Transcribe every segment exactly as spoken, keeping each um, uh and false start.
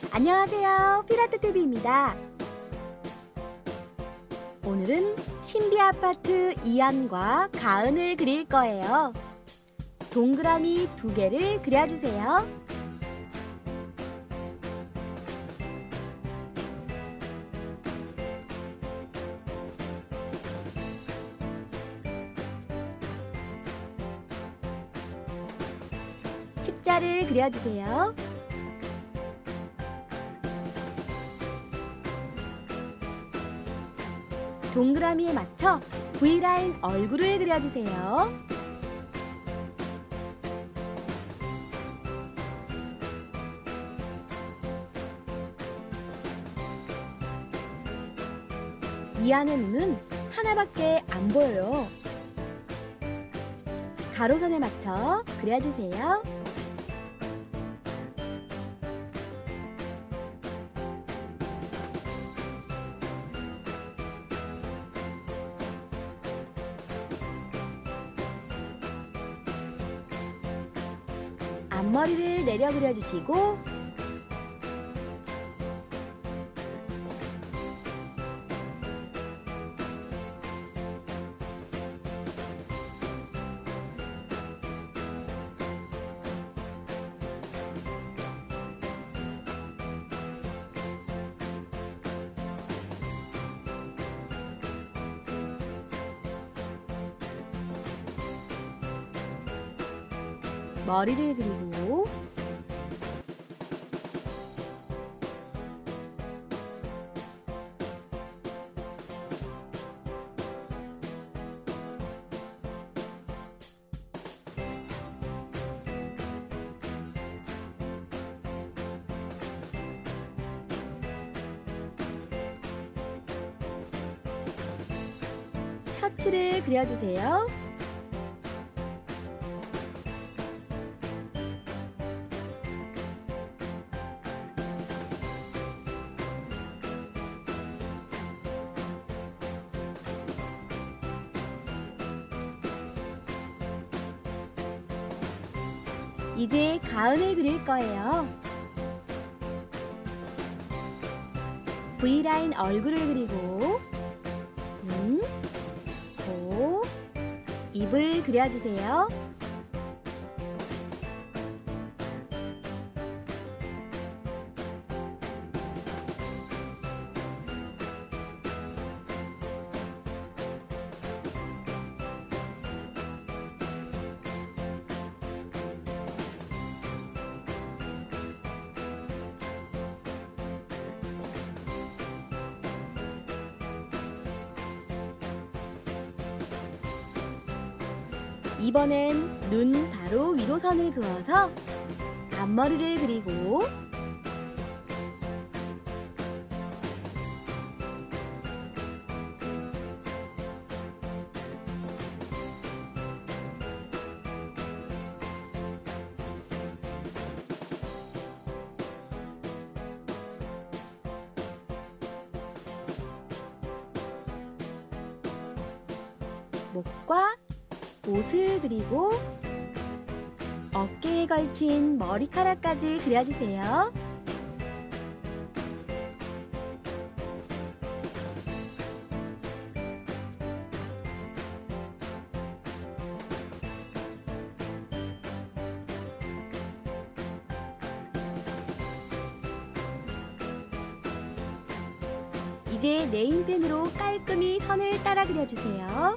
안녕하세요. 피라트티비입니다. 오늘은 신비아파트 이안과 가은을 그릴 거예요. 동그라미 두 개를 그려주세요. 십자를 그려주세요. 동그라미에 맞춰 브이라인 얼굴을 그려주세요. 이안의 눈은 하나밖에 안 보여요. 가로선에 맞춰 그려주세요. 앞머리를 내려 그려주시고 머리를 그리고 셔츠를 그려주세요. 이제 가은을 그릴 거예요. 브이라인 얼굴을 그리고 눈, 코, 입을 그려주세요. 이번엔 눈 바로 위로 선을 그어서 앞머리를 그리고 목과 옷을 그리고 어깨에 걸친 머리카락까지 그려주세요. 이제 네임펜으로 깔끔히 선을 따라 그려주세요.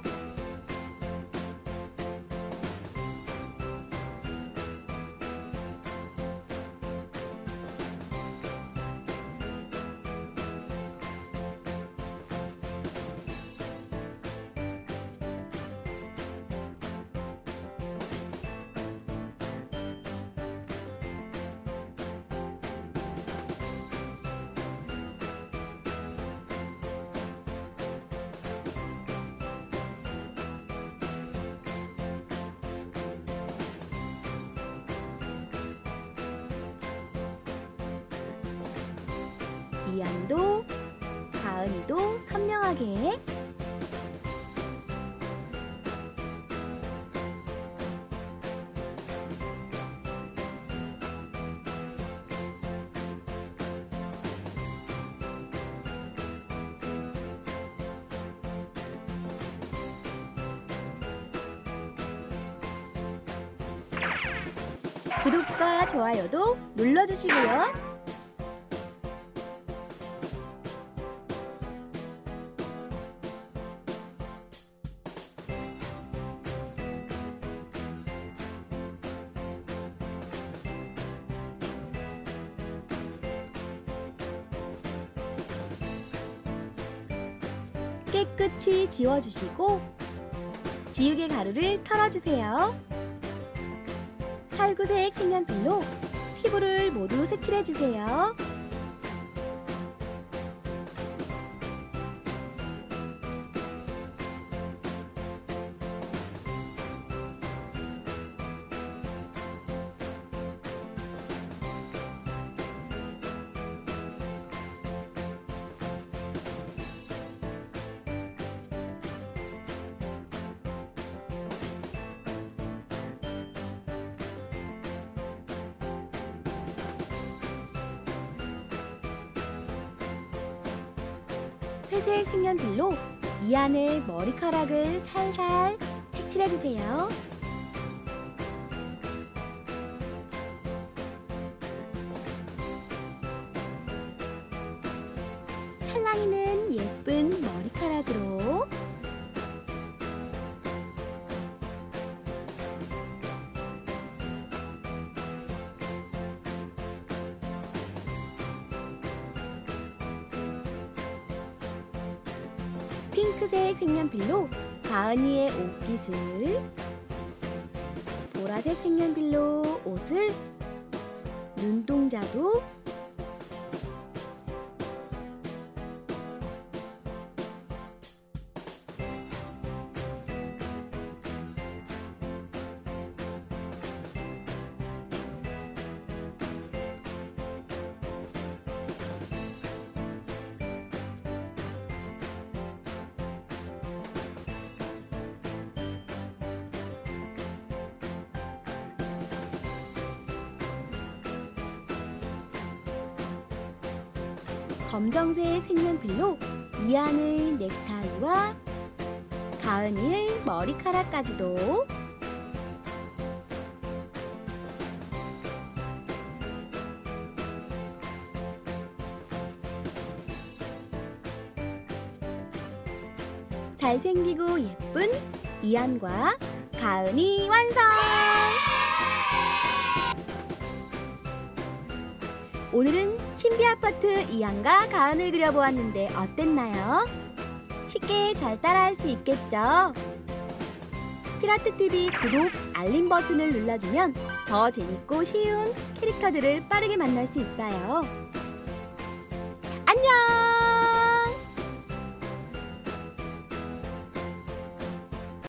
이안도 가은이도 선명하게 구독과 좋아요도 눌러주시고요. 깨끗이 지워주시고 지우개 가루를 털어주세요. 살구색 색연필로 피부를 모두 색칠해주세요. 회색 색연필로 이 안에 머리카락을 살살 색칠해주세요. 찰랑이는 예쁜 머리카락으로 핑크색 색연필로 가은이의 옷깃을, 보라색 색연필로 옷을, 눈동자도, 검정색 색연필로 이 안의 넥타이와 가은이의 머리카락까지도, 잘생기고 예쁜 이안과 가은이 완성! 오늘은 신비아파트 이안과 가은을 그려보았는데 어땠나요? 쉽게 잘 따라할 수 있겠죠? 피라트티비 구독, 알림 버튼을 눌러주면 더 재밌고 쉬운 캐릭터들을 빠르게 만날 수 있어요.